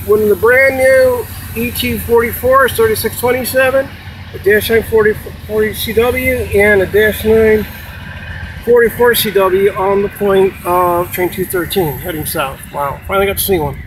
one of the brand new ET44 3627, a Dash 940CW, and a Dash 944CW on the point of train 213 heading south. Wow, finally got to see one.